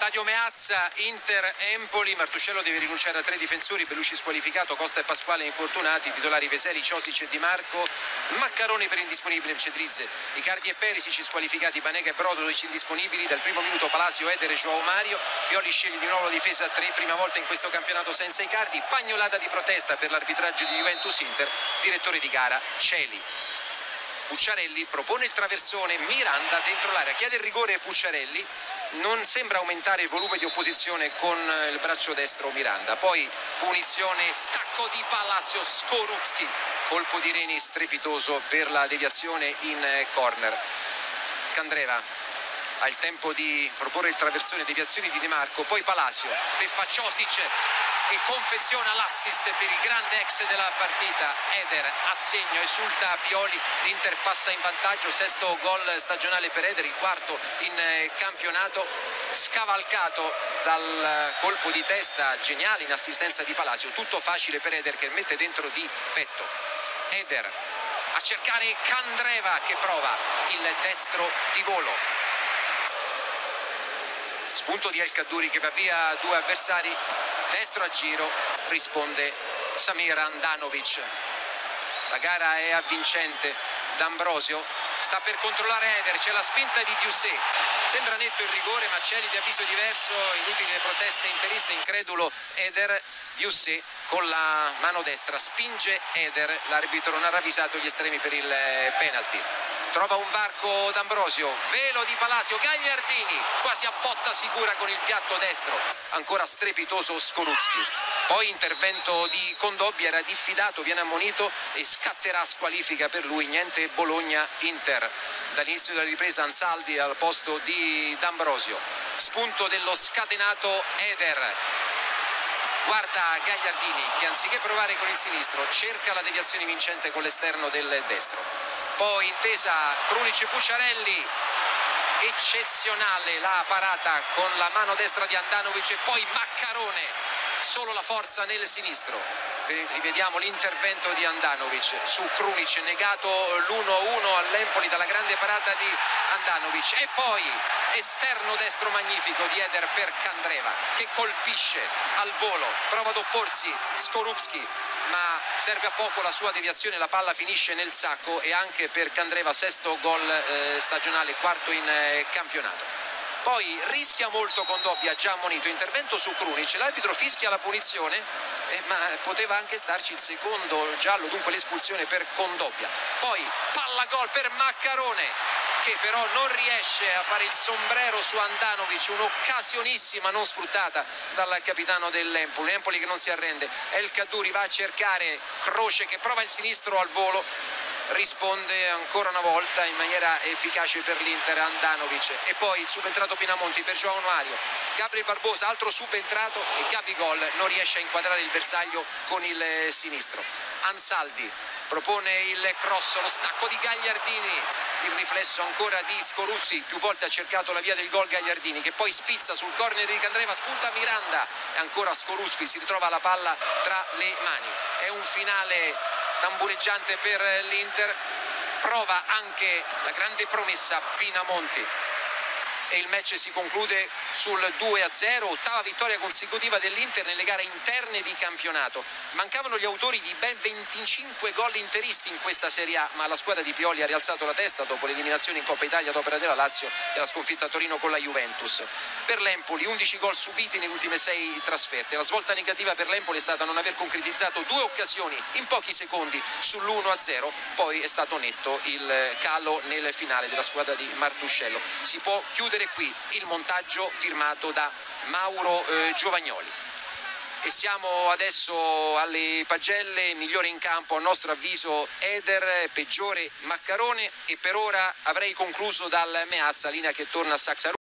Stadio Meazza, Inter-Empoli. Martuscello deve rinunciare a 3 difensori, Bellucci squalificato, Costa e Pasquale infortunati, titolari Veseli, Ciosic e Di Marco, Maccarone per indisponibile Cedrizze, Icardi e Perisic squalificati, Banega e Brozovic indisponibili. Dal primo minuto Palacio, Eder e Joao Mario. Pioli sceglie di nuovo la difesa a 3, prima volta in questo campionato senza Icardi. Pagnolata di protesta per l'arbitraggio di Juventus-Inter, direttore di gara Celi. Pucciarelli propone il traversone, Miranda dentro l'area, chiede il rigore Pucciarelli, non sembra aumentare il volume di opposizione con il braccio destro Miranda. Poi punizione, stacco di Palacio, Skorupski, colpo di Reni strepitoso per la deviazione in corner. Candreva ha il tempo di proporre il traversone, deviazioni di Di Marco, poi Palacio, beffa Ciosic e confeziona l'assist per il grande ex della partita. Eder a segno, esulta Pioli, l'Inter passa in vantaggio, 6° gol stagionale per Eder, il 4° in campionato, scavalcato dal colpo di testa geniale in assistenza di Palacio. Tutto facile per Eder che mette dentro di petto. Eder a cercare Candreva che prova il destro di volo. Spunto di El Kaddouri che va via 2 avversari, destro a giro, risponde Samir Handanovic. La gara è avvincente, D'Ambrosio sta per controllare Eder, c'è la spinta di Diussé, sembra netto il rigore ma Celi di avviso diverso, inutili le proteste interiste, incredulo Eder. Diussé con la mano destra spinge Eder, l'arbitro non ha ravvisato gli estremi per il penalty. Trova un varco D'Ambrosio, velo di Palacio, Gagliardini quasi a botta sicura con il piatto destro, ancora strepitoso Skorupski. Poi intervento di Condobbia, era diffidato, viene ammonito e scatterà squalifica per lui, niente Bologna-Inter. Dall'inizio della ripresa Ansaldi al posto di D'Ambrosio, spunto dello scatenato Eder. Guarda Gagliardini che anziché provare con il sinistro cerca la deviazione vincente con l'esterno del destro. Poi intesa Krunic e Pucciarelli, eccezionale la parata con la mano destra di Handanovic e poi Maccarone, solo la forza nel sinistro. Rivediamo l'intervento di Handanovic su Krunic, negato l'1-1 all'Empoli dalla grande parata di Handanovic e poi esterno destro magnifico di Eder per Candreva che colpisce al volo, prova ad opporsi Skorupski ma serve a poco la sua deviazione, la palla finisce nel sacco e anche per Candreva 6° gol stagionale, 4° in campionato. Poi rischia molto Condobbia, già ammonito, intervento su Krunic, l'arbitro fischia la punizione ma poteva anche starci il 2° giallo, dunque l'espulsione per Condobbia. Poi palla gol per Maccarone che però non riesce a fare il sombrero su Handanovic, un'occasionissima non sfruttata dal capitano dell'Empoli. Empoli che non si arrende, El Kaddouri va a cercare Croce che prova il sinistro al volo, risponde ancora una volta in maniera efficace per l'Inter Handanovic e poi il subentrato Pinamonti per Joao Mario, Gabriel Barbosa altro subentrato e Gabigol non riesce a inquadrare il bersaglio con il sinistro. Ansaldi propone il cross, lo stacco di Gagliardini, il riflesso ancora di Skorupski, più volte ha cercato la via del gol Gagliardini che poi spizza sul corner di Candreva, spunta Miranda e ancora Skorupski si ritrova la palla tra le mani. È un finale tambureggiante per l'Inter, prova anche la grande promessa Pinamonti e il match si conclude sul 2-0, 8ª vittoria consecutiva dell'Inter nelle gare interne di campionato. Mancavano gli autori di ben 25 gol interisti in questa Serie A, ma la squadra di Pioli ha rialzato la testa dopo l'eliminazione in Coppa Italia ad opera della Lazio e la sconfitta a Torino con la Juventus. Per l'Empoli 11 gol subiti nelle ultime 6 trasferte. La svolta negativa per l'Empoli è stata non aver concretizzato 2 occasioni in pochi secondi sull'1-0, poi è stato netto il calo nel finale della squadra di Martuscello. Si può chiudere qui il montaggio firmato da Mauro Giovagnoli. E siamo adesso alle pagelle, migliore in campo a nostro avviso Eder, peggiore Maccarone e per ora avrei concluso dal Meazza, linea che torna a Saxarù.